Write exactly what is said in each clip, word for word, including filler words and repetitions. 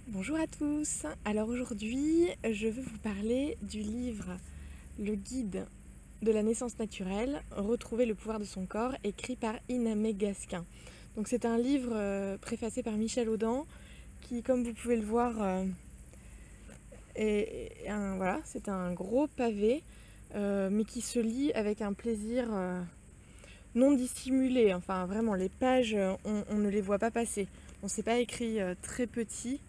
Bonjour à tous. Alors aujourd'hui, je veux vous parler du livre Le guide de la naissance naturelle, retrouver le pouvoir de son corps, écrit par Inamé Gasquin. Donc c'est un livre euh, préfacé par Michel Audin qui, comme vous pouvez le voir, euh, est, est un, voilà, c'est un gros pavé, euh, mais qui se lit avec un plaisir euh, non dissimulé. Enfin vraiment, les pages, on, on ne les voit pas passer. On ne s'est pas écrit euh, très petit.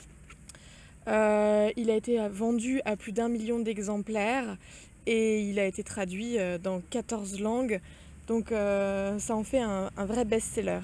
Euh, il a été vendu à plus d'un million d'exemplaires et il a été traduit euh, dans quatorze langues. Donc euh, ça en fait un, un vrai best-seller.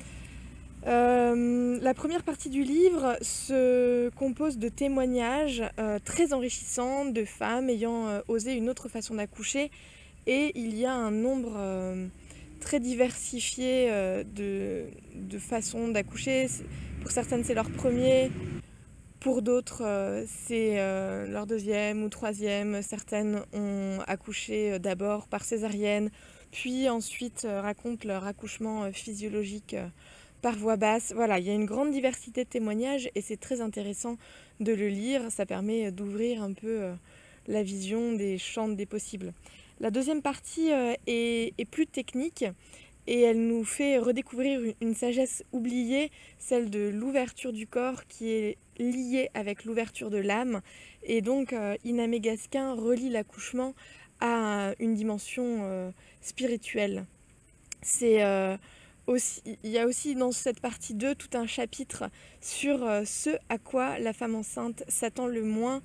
Euh, la première partie du livre se compose de témoignages euh, très enrichissants de femmes ayant euh, osé une autre façon d'accoucher, et il y a un nombre euh, très diversifié euh, de, de façons d'accoucher. Pour certaines, c'est leur premier. Pour d'autres, euh, c'est euh, leur deuxième ou troisième. Certaines ont accouché euh, d'abord par césarienne, puis ensuite euh, racontent leur accouchement euh, physiologique euh, par voix basse. Voilà, il y a une grande diversité de témoignages et c'est très intéressant de le lire. Ça permet d'ouvrir un peu euh, la vision des champs des possibles. La deuxième partie euh, est, est plus technique et elle nous fait redécouvrir une sagesse oubliée, celle de l'ouverture du corps qui est liée avec l'ouverture de l'âme. Et donc euh, Inamé Gasquin relie l'accouchement à une dimension euh, spirituelle. C'est, euh, aussi, il y a aussi dans cette partie deux tout un chapitre sur euh, ce à quoi la femme enceinte s'attend le moins.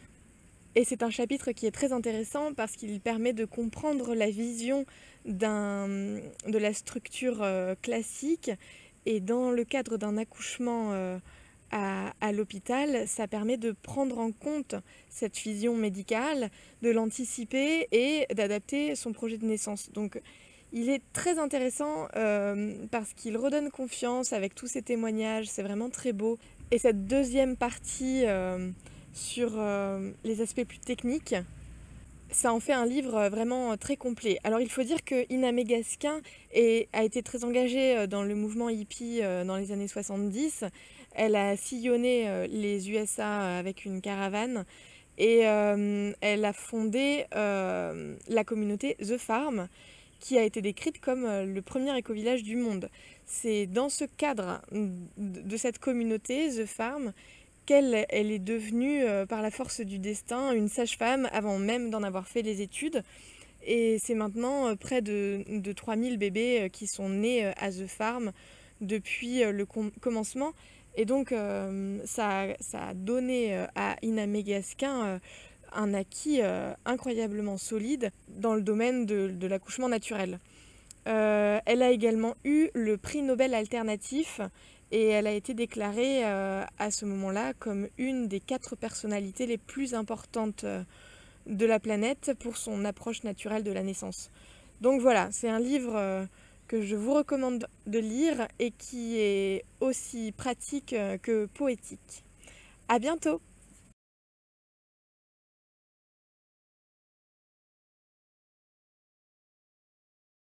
Et c'est un chapitre qui est très intéressant parce qu'il permet de comprendre la vision d'un, de la structure euh, classique. Et dans le cadre d'un accouchement euh, à, à l'hôpital, ça permet de prendre en compte cette vision médicale, de l'anticiper et d'adapter son projet de naissance. Donc il est très intéressant euh, parce qu'il redonne confiance avec tous ces témoignages, c'est vraiment très beau. Et cette deuxième partie euh, sur euh, les aspects plus techniques, ça en fait un livre vraiment très complet. Alors il faut dire que Inamé Gasquin est, a été très engagée dans le mouvement hippie dans les années soixante-dix. Elle a sillonné les U S A avec une caravane et euh, elle a fondé euh, la communauté The Farm, qui a été décrite comme le premier écovillage du monde. C'est dans ce cadre de cette communauté, The Farm, qu'elle elle est devenue, euh, par la force du destin, une sage-femme avant même d'en avoir fait les études. Et c'est maintenant euh, près de, de trois mille bébés euh, qui sont nés euh, à The Farm depuis euh, le com- commencement. Et donc euh, ça, ça a donné euh, à Inamé Gasquin euh, un acquis euh, incroyablement solide dans le domaine de, de l'accouchement naturel. Euh, elle a également eu le prix Nobel alternatif et elle a été déclarée euh, à ce moment-là comme une des quatre personnalités les plus importantes euh, de la planète pour son approche naturelle de la naissance. Donc voilà, c'est un livre euh, que je vous recommande de lire et qui est aussi pratique euh, que poétique. À bientôt!